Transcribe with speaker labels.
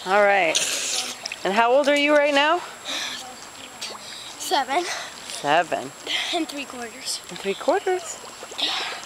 Speaker 1: All right. And how old are you right now?
Speaker 2: 7.
Speaker 1: 7.
Speaker 2: And 3/4.
Speaker 1: And 3/4?